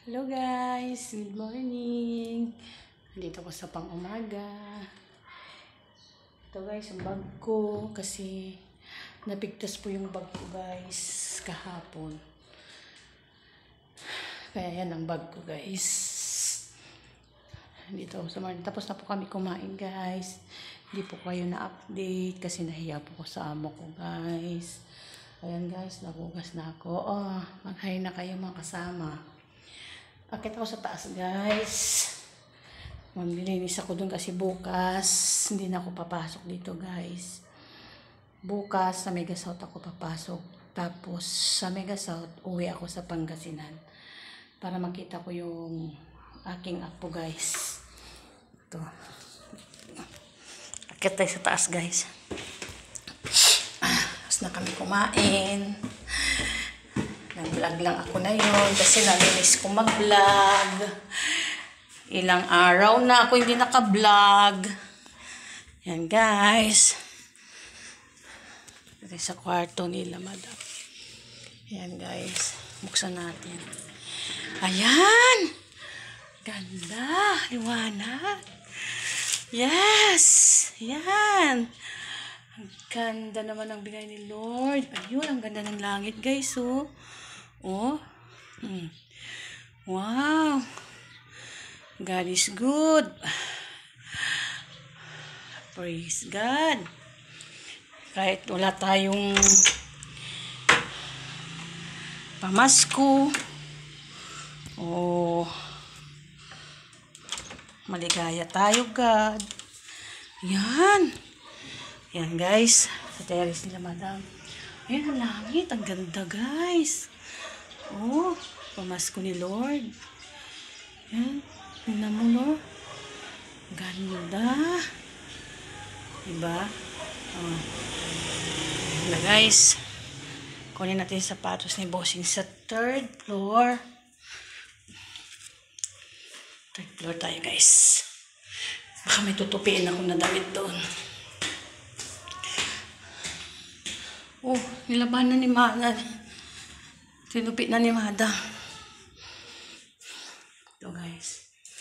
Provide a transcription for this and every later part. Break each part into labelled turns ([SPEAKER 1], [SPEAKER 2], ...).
[SPEAKER 1] Hello guys, good morning. Dito ko sa pang-umaga. Ito guys, yung bag ko kasi napigtas po yung bag ko guys kahapon. Kaya yan ang bag ko guys. Dito sa morning. Tapos na po kami kumain guys. Hindi po kayo na-update kasi nahiya po ko sa amo ko guys. Ayan guys, nagugas na ako. Oh, mag-hi na kayo mga kasama. Akit ako sa taas guys. Mambilinis ako dun kasi bukas hindi na ako papasok dito guys. Bukas sa Mega South ako papasok. Tapos sa Mega South uwi ako sa Pangasinan. Para makita ko yung aking apo guys. Ito. Akit tayo sa taas guys. Tapos na kami kumain. Nag-vlog lang ako na yun kasi namiss ko mag-vlog. Ilang araw na ako hindi naka-vlog. Yan guys. Ito sa kwarto nila madam. Yan guys. Buksan natin. Ayan! Ganda! Liwanag! Yes! Yan! Ang ganda naman ang bigay ni Lord. Ayun, ang ganda ng langit guys oh. Oh. Wow. God is good. Praise God. Kahit wala tayong pamasko. Oh. Maligaya tayo, God. Yan. Yan guys. Sa terrace nila madam. Ayan ang langit. Ang ganda guys. Oh, pamasko ni Lord. Yan. Tingnan mo, no? Ganda. Diba? Oh. Na guys. Kunin natin yung sapatos ni Bossing sa 3rd floor. 3rd floor tayo guys. Baka may tutupiin ako na damit doon. Oh, nilaban na ni Mada. Tinupit na ni Mada. Ito guys.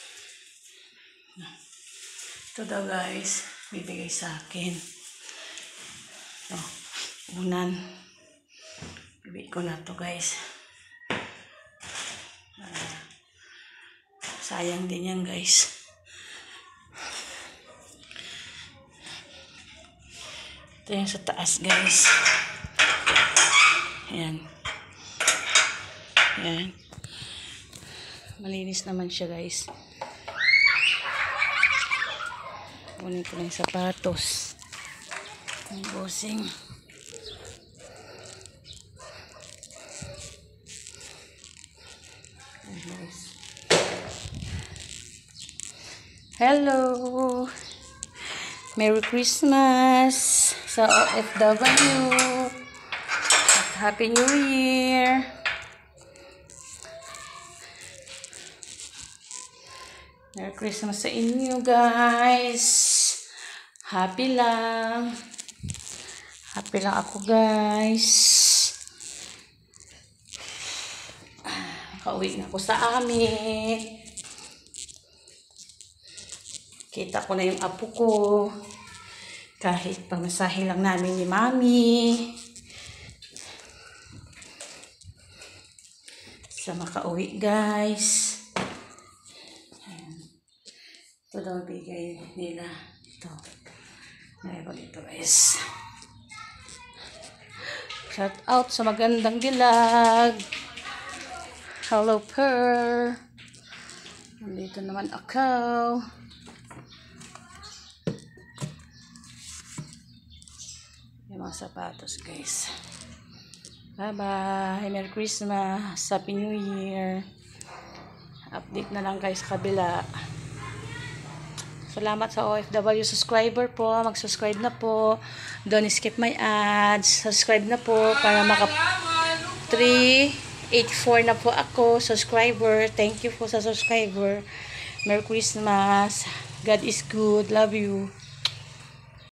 [SPEAKER 1] Ito daw guys. Bibigay sa akin. Ito. Unan. Bibigay ko na to guys. Sayang din yan guys. Ito yung sa taas guys. Ayan. Ayan. Malinis naman siya guys. Kunin ko na yung sapatos. Ang Bossing. Ayan guys. Hello! Merry Christmas sa OFW! At Happy New Year! Merry Christmas sa inyo guys. Happy lang. Happy lang ako guys. Kauwi na ako sa amin. Kita ko na yung apo ko. Kahit pamasahe lang namin ni Mami. Sa makauwi guys. Ito daw bigay nila. Ito. Meron dito guys. Shout out sa magandang dilag. Hello Per. Nandito naman ako. Yung mga sapatos guys. Bye bye. Merry Christmas. Happy New Year. Update na lang guys kabila. Salamat sa OFW subscriber po. Mag-subscribe na po. Don't skip my ads. Subscribe na po para maka 384 na po ako subscriber. Thank you po sa subscriber. Merry Christmas. God is good. Love you.